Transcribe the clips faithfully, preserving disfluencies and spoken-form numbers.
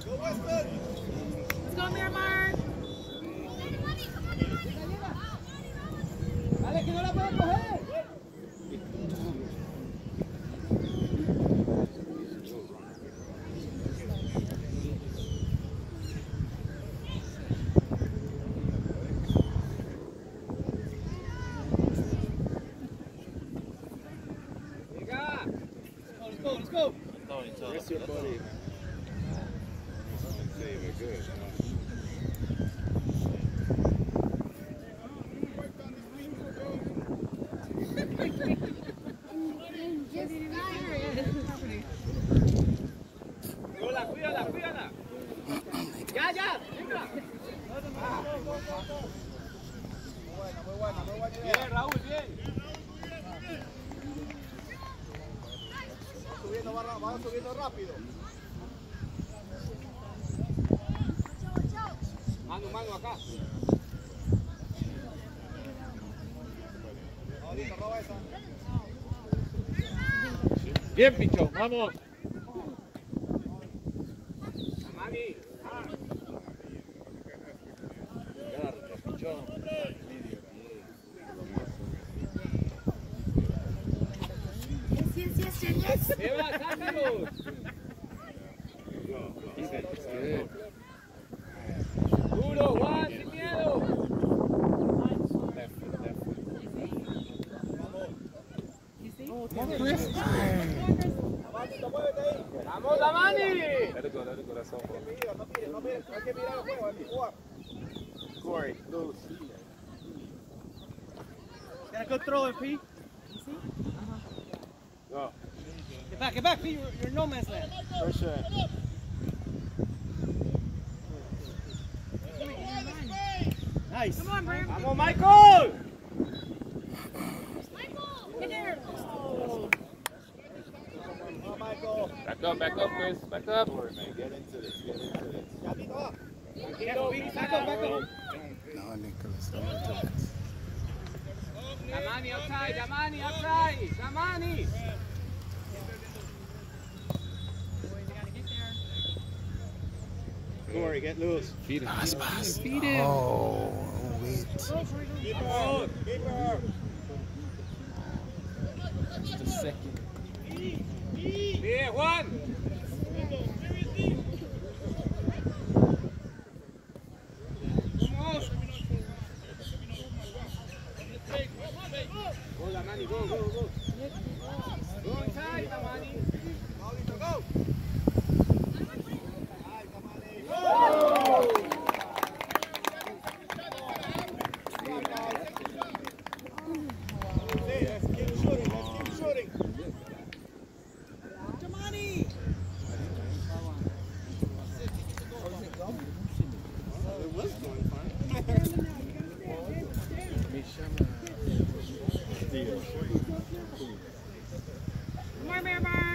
Let's go, Miramar. Dale, que no la puede coger. Let's go, let's go. That's your buddy, man. Save it good. Cuídala, cuídala, cuídala. Ya, ya. Venga. Muy buena, muy buena. Bien, Raúl, bien. Subiendo, vamos subiendo rápido. Mano, mano, acá. Ahorita, roba esa. Bien, Pichón, vamos. Mani. Agárrate, Pichón. Yes, yes, yes, yes. Eva, sácalo. Duro, Juan, sin miedo. Vamos, la Mani. Let it go, let it go, that's all. No mires, no mires, hay que mirar el juego, hay que jugar. Corey, loose. Gotta go throw it, P. Go. Get back, get back, P. You're, you're in no man's land. For sure. Nice. Come on, Bram. Vamos, Michael. Get there. Oh, Michael. Back up, back up, Chris. Back up. Corey, man, get into this, get into this. Gatito, up. Tranquilo, P. Back up, back up. No, Nicholas, no Nicholas. Damani outside, Damani outside, Damani. Corey, get loose. Feed him. Pass, pass. Feed him. Oh, wait. Keep her, keep her. Just a second. Bien, Juan. Vamos. Go, Damani, go, go, go. Go inside, Damani. Maurito, go. Hey, let's keep shooting, let's keep shooting. Damani. It was going fine. More Miramar.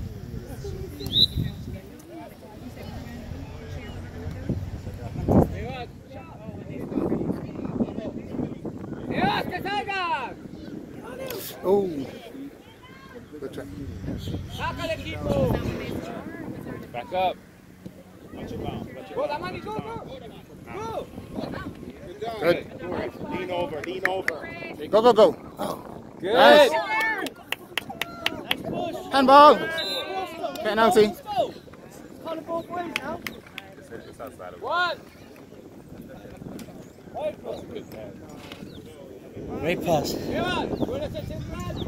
Dios, que salga. Oh. Good try. Saca el equipo. Back up. Go, Damani, go, go. Go. Good. Corey, lean over, lean over. Go, go, go. Oh. Good. Nice. Handball. Okay, Nancy. Call it both ways now. It's outside of One. That's a good pass. Great pass. Eva, tú eres el central.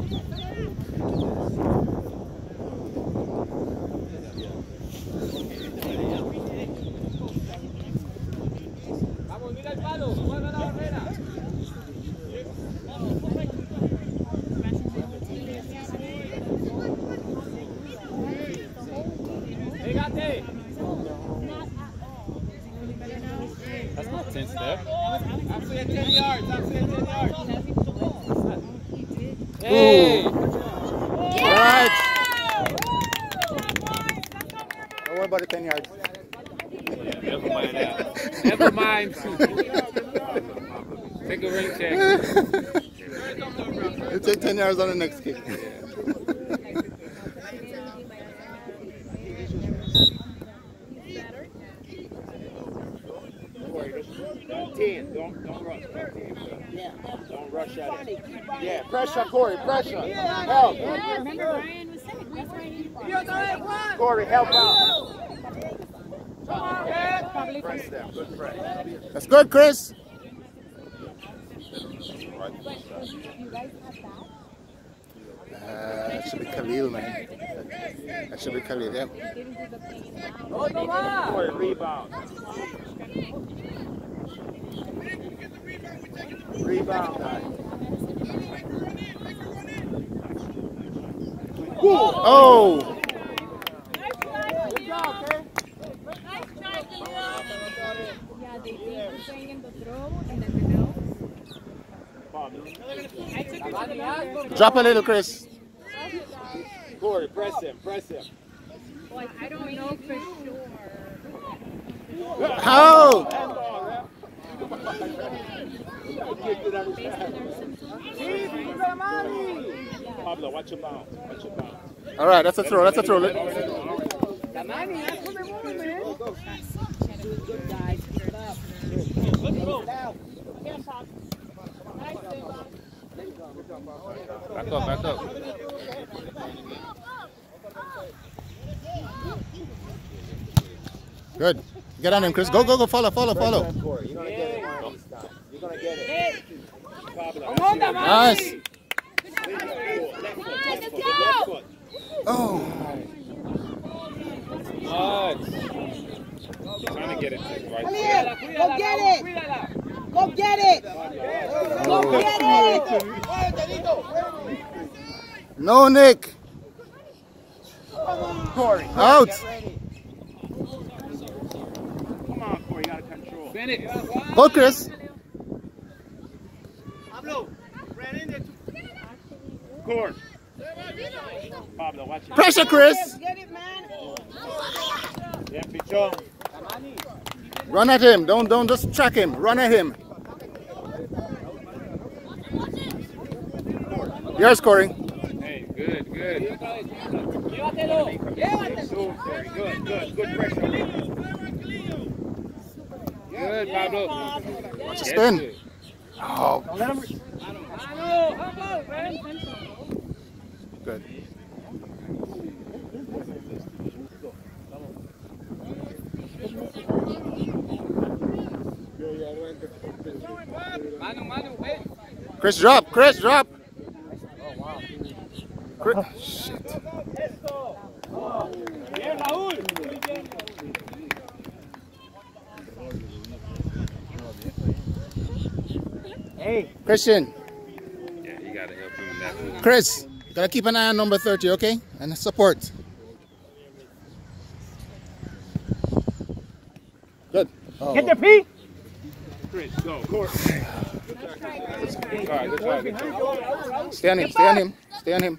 Vamos, mira el palo, mueve la barrera. Pégate. That's not ten step. Actually, ten yards. Actually, ten yards. Hey! Right. Don't worry about the ten yards. Never mind that. Never mind. Take a ring check. You take ten yards on the next kick. Don't, don't rush. Don't rush at it. Yeah, pressure, Corey, pressure. Help. Remember Brian was sick. That's why he Corey, help out. probably Press them. Good press. That's good, Chris. Uh, that should be Khalil, man. That should be Khalil, yeah. Corey, rebound. Rebound, guys. Oh! Yeah, they think we're playing in the throw and then the no. I took it to the back. Drop a little, Chris. Corey, press him, press him. Like, I don't know for sure. How? Pablo, watch your mouth. Watch your mouth. All right, that's a throw. That's a throw. Back up, back up. Good. Get on him, Chris. Go, go, go. Follow, follow, follow. Corey, you're gonna get it one of these times. You're gonna get it. Pablo. Nice. Oh. Nice. Trying to get it right. Go get it! Go get it! Go get it! No, Nick. Corey. Out. Come on, Corey, you gotta control. Bennett. Go, Chris. Pablo, ran in there. Corey. Pablo, watch it. Pressure, Chris. Get it, man! Yeah, Pichon. Run at him. Don't, don't just track him. Run at him. Yours, Corey. Hey, good, good. Good, good, good pressure. Good, Pablo. Watch a spin. Oh, good. Manu, Manu, ven. Chris, drop. Chris, drop. Chris. Shit. Bien, Raúl. Hey. Christian. Yeah, you gotta help him in that one. Chris, you gotta keep an eye on number thirty, okay? And support. Good. Oh. Get there, Pete. Chris, go. Corey. Good try, good try, good try. Stay on him. Stay on him. Stay on him.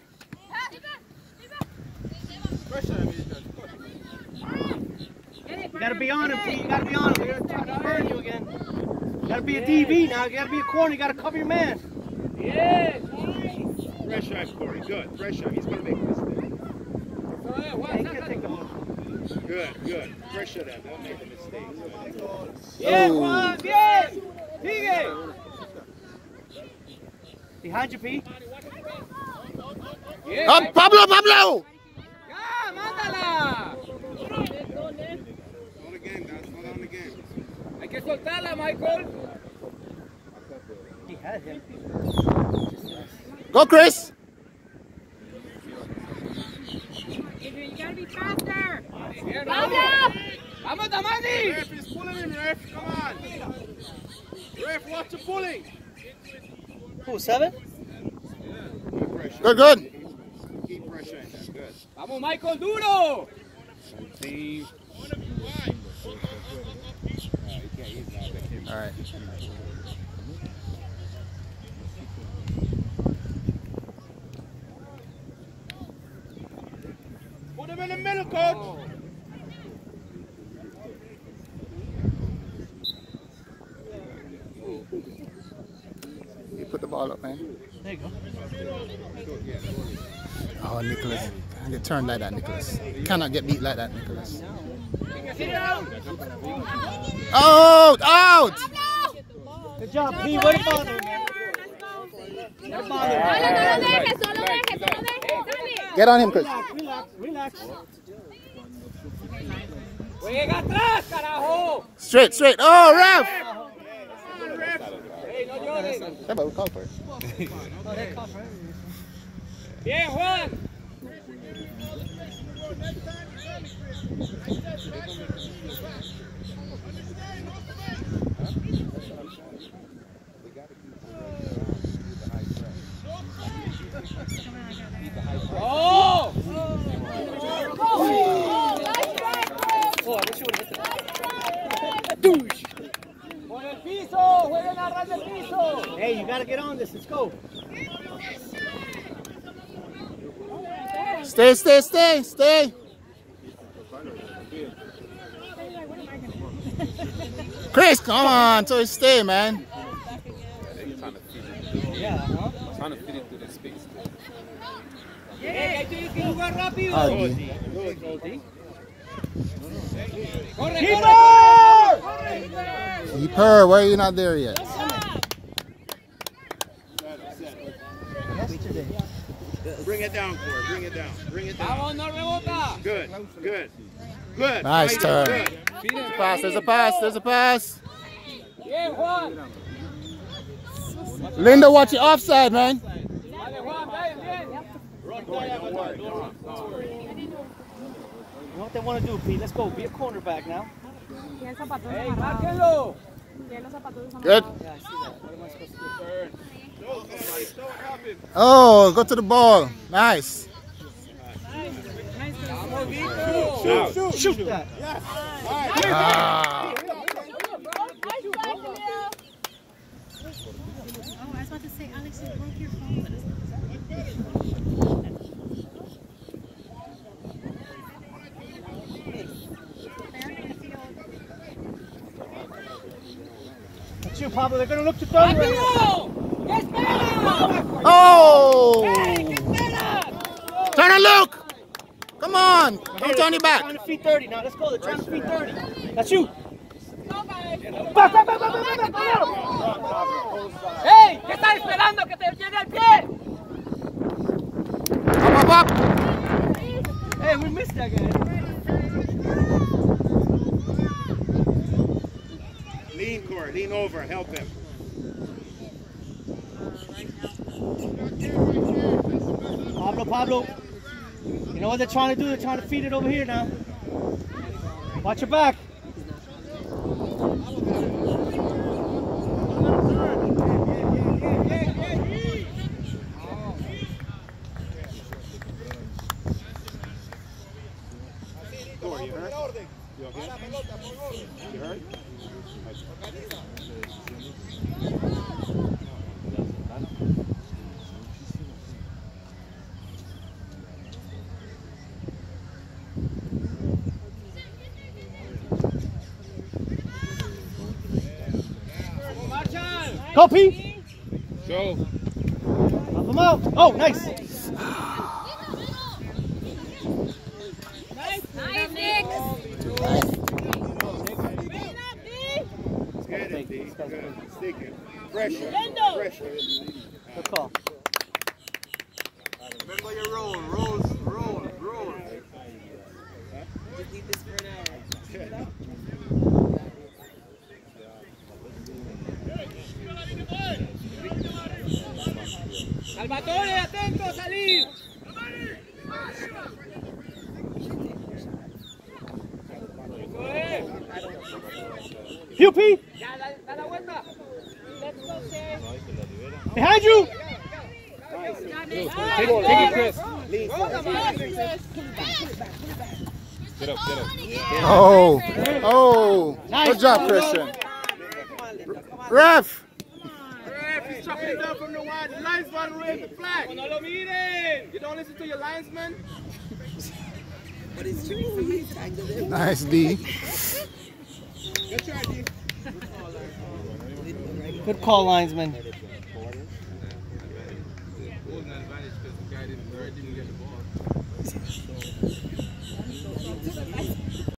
You gotta be on him, Pete. You gotta be on him. They're gonna try to burn you again. You gotta be a D B now. You gotta be a corner. You gotta cover your man. Yes. Pressure him, Corey. Good. Pressure him. He's gonna make a mistake. Yeah, he can't take the ball. Good, good. Pressure them. Don't make a mistake. Bien, Oh. Juan. Bien. Sigue. Behind you, Pete. Up, Pablo, Pablo! Ya, mándala. Slow the game, guys. Slow down the game. Hay que soltarla, Michael. He had him. Go, Chris! Adrian, you gotta be faster. Bien, Raúl. Vamos, Damani. Ref is pulling him, Ref. Come on. Ref, watch the pulling. Who, seven? Good pressure. Good, good. Keep pressuring them. Good. Vamos, Michael, duro. Team. All right. Put him in the middle, coach. You put the ball up, man. There you go. Oh, Nicholas. Can't get turned like that, Nicholas. You cannot get beat like that, Nicholas. Out! Out! Good job, P. Way to bother him, man. Way to bother him. Solo no lo dejes, solo dejes, solo dejes. Dale. Get on him, Chris. Relax, relax, relax. Juega atrás, carajo. Straight, straight. Oh, ref! Ey, no llores. Yeah, but we call for it. Bien, Juan. Oh! Por el piso, jueguen a ras del piso. Hey, you gotta get on this. Let's go. Stay, stay, stay, stay. Chris, come on. So stay, man. Yeah, huh? Trying to fit it through the space. Hey, ahí tienes que jugar rápido. Oh, Corre, Keeper! corre. Keeper, why are you not there yet? Bring it down, Corey. Bring it down. Bring it down. Vamos, no rebota. Good. Good. Good. Nice turn. Good. There's a pass, there's a pass, there's a pass. Bien, Juan. Linda, watch your offside, man. Vale, Juan, bien, bien. You know what they want to do, Pete? Let's go. Be a cornerback now. Tiene zapatos Hey, amarrados. márquenlo. Tiene los zapatos Good. amarrados. Yeah, I see that. What am I supposed to do? Oh, go to the ball. Nice. Vamos, Vito. Shoot, Shoot that. Ah. Oh, I was about to say, Alex, you broke your phone, but it's That's you, Pablo. They're gonna look to throw you right now. ¡Rápido! ¿Qué esperas? Oh! ¿Qué esperas? Turn and look! Come on! Don't turn your They're back. trying to feed thirty now. Let's go. They're trying to feed thirty. That's you. Back, back, back, back, back, back, back, back. ¡Ey! ¿Qué estás esperando? ¡Que te llegue el pie! Up, up, up! Hey, we missed that guy. Lean, Corey. Lean over. Help him. Pablo, Pablo. You know what they're trying to do? They're trying to feed it over here now. Watch your back. Corey, you hurt? You okay? You hurt? Go, Pete. Go. Help him out. Oh, nice. Nice, Nick. Get it, D. Good. Stick it. Pressure. Pressure. Good call. Remember your roll. Roll. Roll. Roll. Salvatore, atento a salir. Eso es. You, Pete. Ya, da, da la vuelta. Behind you. Take it, take it, Chris. Get up, get up. Oh! Oh! Nice. Good job, Christian. Ref! Ref, he's chopping it down from the wide. The linesman raised the flag. No lo miren. You don't listen to your linesman? Nice, D. Good try, D. Good call, linesman.